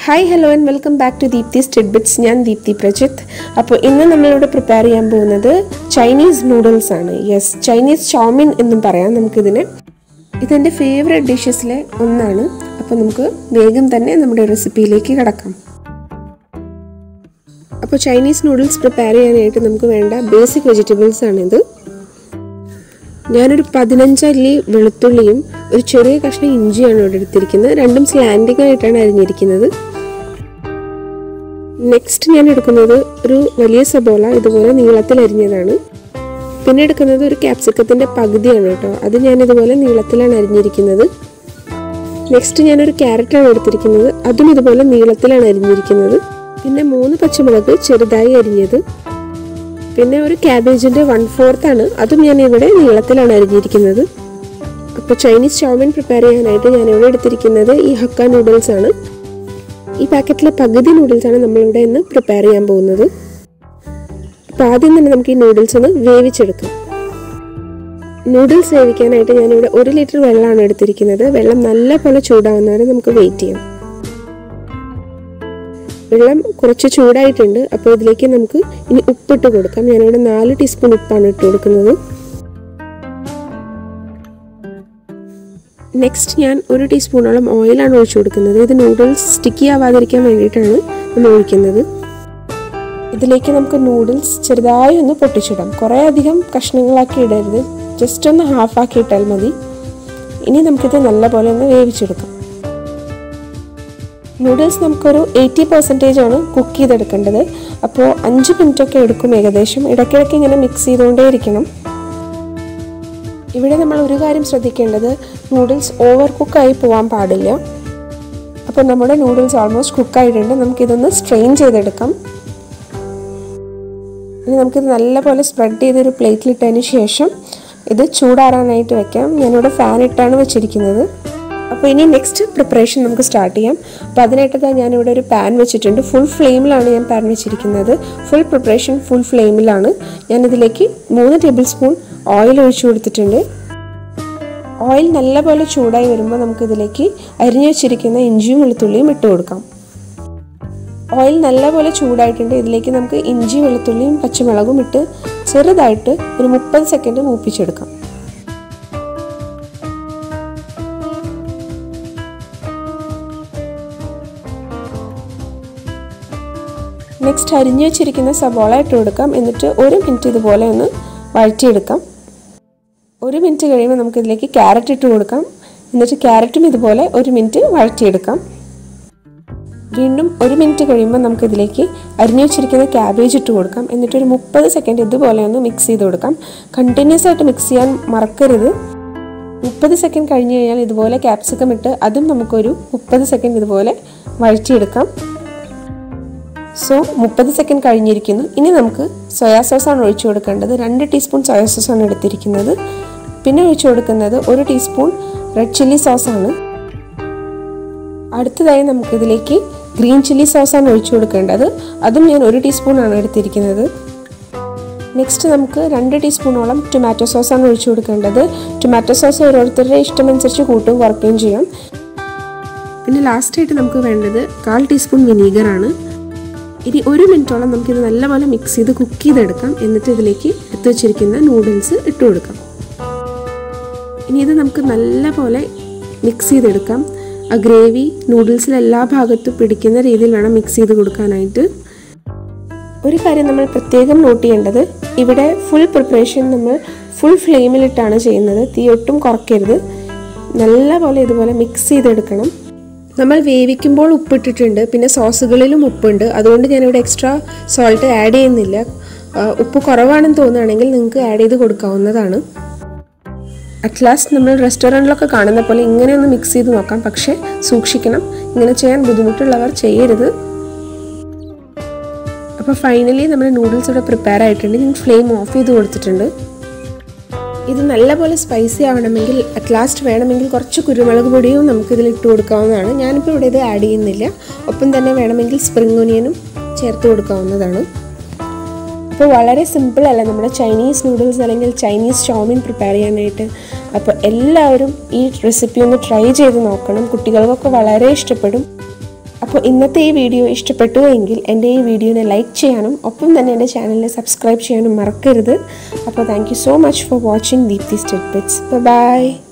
Hi, hello and welcome back to Deepthi's Tidbits. ഞാൻ ദീപ്തി പ്രജിത്ത്. അപ്പോൾ ഇന്ന് നമ്മളിവിടെ പ്രിപ്പയർ ചെയ്യാൻ പോകുന്നത് ചൈനീസ് നൂഡിൽസ് ആണ്. യെസ്, ചൈനീസ് ചൗമിൻ എന്നും പറയാം നമുക്കിതിനെ. ഇതെൻ്റെ ഫേവറേറ്റ് ഡിഷസിലെ ഒന്നാണ്. അപ്പോൾ നമുക്ക് വേഗം തന്നെ നമ്മുടെ റെസിപ്പിയിലേക്ക് കടക്കാം. അപ്പോൾ ചൈനീസ് നൂഡിൽസ് പ്രിപ്പയർ ചെയ്യാനായിട്ട് നമുക്ക് വേണ്ട ബേസിക് വെജിറ്റബിൾസ് ആണിത്. ഞാനൊരു 15 അല്ലി വെളുത്തുള്ളിയും ഒരു ചെറിയ കഷ്ണം ഇഞ്ചിയാണ് ഇവിടെ എടുത്തിരിക്കുന്നത്. രണ്ടും സ്ലാൻഡിങ് ആയിട്ടാണ് അരിഞ്ഞിരിക്കുന്നത്. നെക്സ്റ്റ് ഞാൻ എടുക്കുന്നത് ഒരു വലിയ സബോള, ഇതുപോലെ നീളത്തിൽ അരിഞ്ഞതാണ്. പിന്നെ എടുക്കുന്നത് ഒരു ക്യാപ്സിക്കത്തിൻ്റെ പകുതിയാണ് കേട്ടോ. അത് ഞാൻ ഇതുപോലെ നീളത്തിലാണ് അരിഞ്ഞിരിക്കുന്നത്. നെക്സ്റ്റ് ഞാനൊരു ക്യാരറ്റാണ് എടുത്തിരിക്കുന്നത്. അതും ഇതുപോലെ നീളത്തിലാണ് അരിഞ്ഞിരിക്കുന്നത്. പിന്നെ 3 പച്ചമുളക് ചെറുതായി അരിഞ്ഞത്. പിന്നെ ഒരു ക്യാബേജിൻ്റെ 1/4 ആണ്. അതും ഞാൻ ഇവിടെ നീളത്തിലാണ് അരിഞ്ഞിരിക്കുന്നത്. അപ്പോൾ ചൈനീസ് ചൗമിൻ പ്രിപ്പയർ ചെയ്യാനായിട്ട് ഞാനിവിടെ എടുത്തിരിക്കുന്നത് ഈ ഹക്ക നൂഡിൽസ് ആണ്. ഈ പാക്കറ്റിലെ പകുതി നൂഡിൽസാണ് നമ്മളിവിടെ ഇന്ന് പ്രിപ്പയർ ചെയ്യാൻ പോകുന്നത്. അപ്പോൾ ആദ്യം തന്നെ നമുക്ക് ഈ നൂഡിൽസ് ഒന്ന് വേവിച്ചെടുക്കാം. നൂഡിൽസ് വേവിക്കാനായിട്ട് ഞാനിവിടെ 1 ലിറ്റർ വെള്ളമാണ് എടുത്തിരിക്കുന്നത്. വെള്ളം നല്ലപോലെ ചൂടാവുന്നവരെ നമുക്ക് വെയിറ്റ് ചെയ്യാം. വെള്ളം കുറച്ച് ചൂടായിട്ടുണ്ട്. അപ്പോൾ ഇതിലേക്ക് നമുക്ക് ഇനി ഉപ്പിട്ട് കൊടുക്കാം. ഞാനിവിടെ 4 ടീസ്പൂൺ ഉപ്പാണ് ഇട്ട് കൊടുക്കുന്നത്. നെക്സ്റ്റ് ഞാൻ 1 ടീസ്പൂണോളം ഓയിലാണ് ഒഴിച്ചു കൊടുക്കുന്നത്. ഇത് നൂഡിൽസ് സ്റ്റിക്കി ആവാതിരിക്കാൻ വേണ്ടിയിട്ടാണ് നമ്മൾ ഒഴിക്കുന്നത്. ഇതിലേക്ക് നമുക്ക് നൂഡിൽസ് ചെറുതായി ഒന്ന് പൊട്ടിച്ചിടാം. കുറേ അധികം കഷ്ണങ്ങളാക്കി ഇടരുത്, ജസ്റ്റ് ഒന്ന് ഹാഫാക്കി ഇട്ടാൽ മതി. ഇനി നമുക്കിത് നല്ലപോലെ ഒന്ന് വേവിച്ചെടുക്കാം. നൂഡിൽസ് നമുക്കൊരു 80% ആണ് കുക്ക് ചെയ്തെടുക്കേണ്ടത്. അപ്പോൾ 5 മിനിറ്റൊക്കെ എടുക്കും ഏകദേശം. ഇടയ്ക്കിടയ്ക്ക് ഇങ്ങനെ മിക്സ് ചെയ്തുകൊണ്ടേ ഇരിക്കണം. ഇവിടെ നമ്മൾ ഒരു കാര്യം ശ്രദ്ധിക്കേണ്ടത്, നൂഡിൽസ് ഓവർ കുക്കായി പോകാൻ പാടില്ല. അപ്പോൾ നമ്മുടെ നൂഡിൽസ് ഓൾമോസ്റ്റ് കുക്കായിട്ടുണ്ട്. നമുക്കിതൊന്ന് സ്ട്രെയിൻ ചെയ്തെടുക്കാം. ഇനി നമുക്കിത് നല്ലപോലെ സ്പ്രെഡ് ചെയ്തൊരു പ്ലേറ്റിലിട്ടതിന് ശേഷം ഇത് ചൂടാറാനായിട്ട് വെക്കാം. ഞാനിവിടെ ഫാൻ ഇട്ടാണ് വെച്ചിരിക്കുന്നത്. അപ്പോൾ ഇനി നെക്സ്റ്റ് പ്രിപ്പറേഷൻ നമുക്ക് സ്റ്റാർട്ട് ചെയ്യാം. അപ്പോൾ അതിനായിട്ട് ഞാനിവിടെ ഒരു പാൻ വെച്ചിട്ടുണ്ട്. ഫുൾ ഫ്ലെയിമിലാണ് ഞാൻ പാൻ വെച്ചിരിക്കുന്നത്. ഫുൾ പ്രിപ്പറേഷൻ ഫുൾ ഫ്ലെയിമിലാണ്. ഞാനിതിലേക്ക് 3 ടേബിൾ സ്പൂൺ ഓയിൽ ഒഴിച്ചു കൊടുത്തിട്ടുണ്ട്. ഓയിൽ നല്ലപോലെ ചൂടായി വരുമ്പോൾ നമുക്കിതിലേക്ക് അരിഞ്ഞു വെച്ചിരിക്കുന്ന ഇഞ്ചിയും വെളുത്തുള്ളിയും ഇട്ട് കൊടുക്കാം. ഓയിൽ നല്ലപോലെ ചൂടായിട്ടുണ്ട്. ഇതിലേക്ക് നമുക്ക് ഇഞ്ചി വെളുത്തുള്ളിയും പച്ചമുളകും ഇട്ട് ചെറുതായിട്ട് ഒരു 30 സെക്കൻഡ് മൂപ്പിച്ചെടുക്കാം. നെക്സ്റ്റ് അരിഞ്ഞു വെച്ചിരിക്കുന്ന സബോള ഇട്ട് കൊടുക്കാം. എന്നിട്ട് 1 മിനിറ്റ് ഇതുപോലെ ഒന്ന് വഴറ്റിയെടുക്കാം. 1 മിനിറ്റ് കഴിയുമ്പോൾ നമുക്കിതിലേക്ക് ക്യാരറ്റ് ഇട്ട് കൊടുക്കാം. എന്നിട്ട് ക്യാരറ്റും ഇതുപോലെ 1 മിനിറ്റ് വഴറ്റിയെടുക്കാം. വീണ്ടും 1 മിനിറ്റ് കഴിയുമ്പോൾ നമുക്കിതിലേക്ക് അരിഞ്ഞു വെച്ചിരിക്കുന്ന ക്യാബേജ് ഇട്ട് കൊടുക്കാം. എന്നിട്ടൊരു 30 സെക്കൻഡ് ഇതുപോലെ ഒന്ന് മിക്സ് ചെയ്ത് കൊടുക്കാം. കണ്ടിന്യൂസ് ആയിട്ട് മിക്സ് ചെയ്യാൻ മറക്കരുത്. 30 സെക്കൻഡ് കഴിഞ്ഞ് കഴിഞ്ഞാൽ ഇതുപോലെ ക്യാപ്സിക്കം ഇട്ട് അതും നമുക്കൊരു 30 സെക്കൻഡ് ഇതുപോലെ വഴറ്റിയെടുക്കാം. സോ 30 സെക്കൻഡ് കഴിഞ്ഞിരിക്കുന്നു. ഇനി നമുക്ക് സോയാ സോസാണ് ഒഴിച്ചു കൊടുക്കേണ്ടത്. 2 ടീസ്പൂൺ സോയാ സോസാണ് എടുത്തിരിക്കുന്നത്. പിന്നെ ഒഴിച്ചു കൊടുക്കുന്നത് 1 ടീസ്പൂൺ റെഡ് ചില്ലി സോസാണ്. അടുത്തതായി നമുക്കിതിലേക്ക് ഗ്രീൻ ചില്ലി സോസാണ് ഒഴിച്ചു കൊടുക്കേണ്ടത്. അതും ഞാൻ 1 ടീസ്പൂണാണ് എടുത്തിരിക്കുന്നത്. നെക്സ്റ്റ് നമുക്ക് 2 ടീസ്പൂണോളം ടൊമാറ്റോ സോസാണ് ഒഴിച്ചു കൊടുക്കേണ്ടത്. ടൊമാറ്റോ സോസ് ഓരോരുത്തരുടെ ഇഷ്ടമനുസരിച്ച് കൂട്ടുകയും കുറയ്ക്കുകയും ചെയ്യാം. പിന്നെ ലാസ്റ്റായിട്ട് നമുക്ക് വേണ്ടത് 1/4 ടീസ്പൂൺ വിനീഗറാണ്. ഇനി 1 മിനിറ്റോളം നമുക്കിത് നല്ലപോലെ മിക്സ് ചെയ്ത് കുക്ക് ചെയ്തെടുക്കാം. എന്നിട്ട് ഇതിലേക്ക് എടുത്തു വെച്ചിരിക്കുന്ന നൂഡിൽസ് ഇട്ട് കൊടുക്കാം. ഇനി ഇത് നമുക്ക് നല്ലപോലെ മിക്സ് ചെയ്തെടുക്കാം. ആ ഗ്രേവി നൂഡിൽസിൽ എല്ലാ ഭാഗത്തും പിടിക്കുന്ന രീതിയിൽ വേണം മിക്സ് ചെയ്ത് കൊടുക്കാനായിട്ട്. ഒരു കാര്യം നമ്മൾ പ്രത്യേകം നോട്ട് ചെയ്യേണ്ടത്, ഇവിടെ ഫുൾ പ്രിപ്പറേഷൻ നമ്മൾ ഫുൾ ഫ്ലെയിമിലിട്ടാണ് ചെയ്യുന്നത്. തീ ഒട്ടും കുറയ്ക്കരുത്. നല്ലപോലെ ഇതുപോലെ മിക്സ് ചെയ്തെടുക്കണം. നമ്മൾ വേവിക്കുമ്പോൾ ഉപ്പിട്ടിട്ടുണ്ട്. പിന്നെ സോസുകളിലും ഉപ്പുണ്ട്. അതുകൊണ്ട് ഞാനിവിടെ എക്സ്ട്രാ സോൾട്ട് ആഡ് ചെയ്യുന്നില്ല. ഉപ്പ് കുറവാണെന്ന് തോന്നുകയാണെങ്കിൽ നിങ്ങൾക്ക് ആഡ് ചെയ്ത് കൊടുക്കാവുന്നതാണ്. അറ്റ് ലാസ്റ്റ് നമ്മൾ റെസ്റ്റോറൻറ്റിലൊക്കെ കാണുന്ന പോലെ ഇങ്ങനെ ഒന്ന് മിക്സ് ചെയ്ത് നോക്കാം. പക്ഷേ സൂക്ഷിക്കണം, ഇങ്ങനെ ചെയ്യാൻ ബുദ്ധിമുട്ടുള്ളവർ ചെയ്യരുത്. അപ്പോൾ ഫൈനലി നമ്മുടെ നൂഡിൽസ് ഇവിടെ പ്രിപ്പയർ ആയിട്ടുണ്ട്. ഞാൻ ഫ്ലെയിം ഓഫ് ചെയ്ത് കൊടുത്തിട്ടുണ്ട്. ഇത് നല്ലപോലെ സ്പൈസി ആവണമെങ്കിൽ അറ്റ് ലാസ്റ്റ് വേണമെങ്കിൽ കുറച്ച് കുരുമുളക് പൊടിയും നമുക്കിതിൽ ഇട്ട് കൊടുക്കാവുന്നതാണ്. ഞാനിപ്പോൾ ഇവിടെ ഇത് ആഡ് ചെയ്യുന്നില്ല. ഒപ്പം തന്നെ വേണമെങ്കിൽ സ്പ്രിംഗ് ഒനിയനും ചേർത്ത് കൊടുക്കാവുന്നതാണ്. അപ്പോൾ വളരെ സിമ്പിൾ അല്ല നമ്മുടെ ചൈനീസ് നൂഡിൽസ് അല്ലെങ്കിൽ ചൈനീസ് ചൗമിൻ പ്രിപ്പയർ ചെയ്യാനായിട്ട്. അപ്പോൾ എല്ലാവരും ഈ റെസിപ്പി ഒന്ന് ട്രൈ ചെയ്ത് നോക്കണം. കുട്ടികൾക്കൊക്കെ വളരെ ഇഷ്ടപ്പെടും. അപ്പോൾ ഇന്നത്തെ ഈ വീഡിയോ ഇഷ്ടപ്പെട്ടു എങ്കിൽ എൻ്റെ ഈ വീഡിയോനെ ലൈക്ക് ചെയ്യാനും ഒപ്പം തന്നെ എൻ്റെ ചാനലിനെ സബ്സ്ക്രൈബ് ചെയ്യാനും മറക്കരുത്. അപ്പോൾ thank you so much for watching Deepthi's tidbits. By.